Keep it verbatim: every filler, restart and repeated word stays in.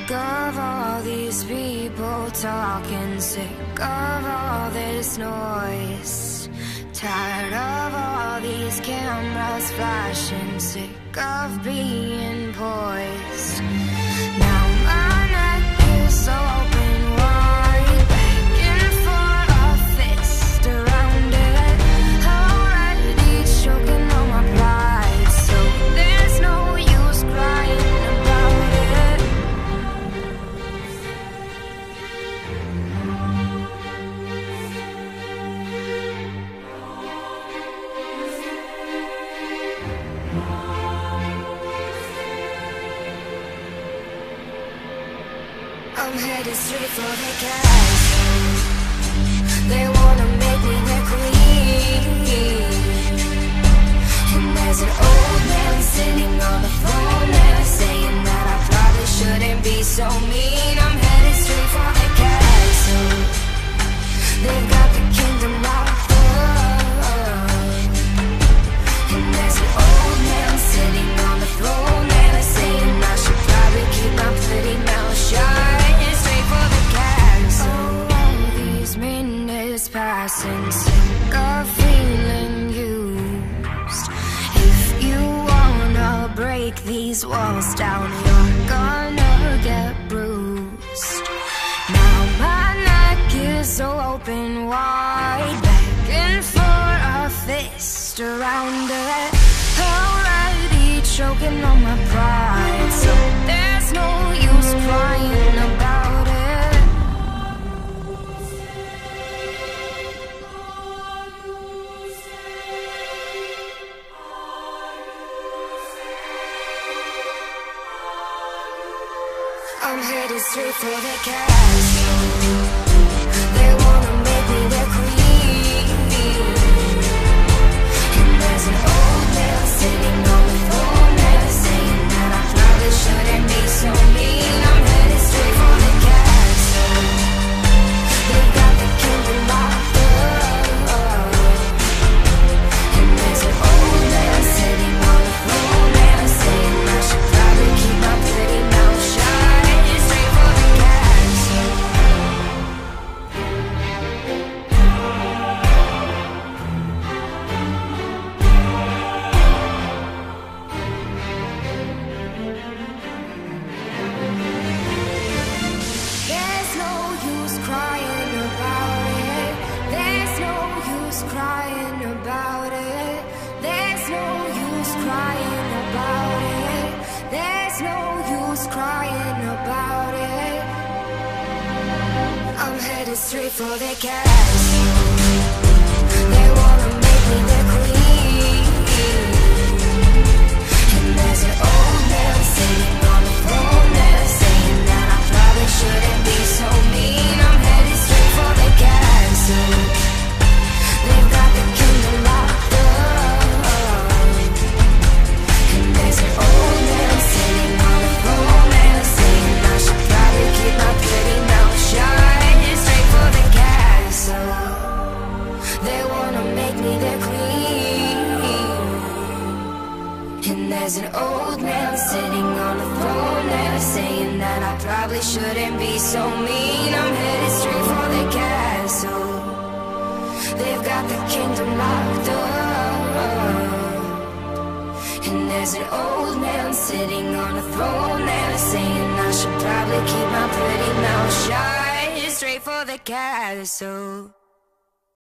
of all these people talking, sick of all this noise, tired of all these cameras flashing, sick of being poised. Now my neck is open wide, begging for a fist around it, already choking on my pride, so there's no use crying about it. I'm headed straight for the castle. They wanna make me their queen, and there's an old man sitting on the throne there, saying that I probably shouldn't be so mean. I'm headed straight for the castle. They've got the kingdom locked up, and there's an old man sitting on the throne there, saying I should probably keep my pretty mouth shut. Passing, sick of feeling used. If you wanna break these walls down, you're gonna get bruised. Now my neck is so open wide, begging for a fist around it, already choking on my pride, so there's no use crying about it. I'm headed straight for the castle. They wanna make me their queen, and there's an old man sitting on the throne there, saying that I probably shouldn't be so mean. I'm headed straight for the castle. They've got the kingdom locked up, and there's an old man sitting on the throne there, saying I should probably keep my pretty mouth shut. Crying about it, there's no use crying about it, there's no use crying about it. I'm headed straight for the castle. They wanna make me their queen, and there's an old man sitting on the throne there, saying that I probably shouldn't be so mean. I'm headed straight for the castle. They've got the kingdom locked up, and there's an old man sitting on the throne there, saying I should probably keep my pretty mouth shut. Straight for the castle. They wanna make me their queen, and there's an old man sitting on the throne there, saying that I probably shouldn't be so mean. I'm headed straight for the castle. They've got the kingdom locked up, and there's an old man sitting on a throne there, saying I should probably keep my pretty mouth shut. Straight for the castle.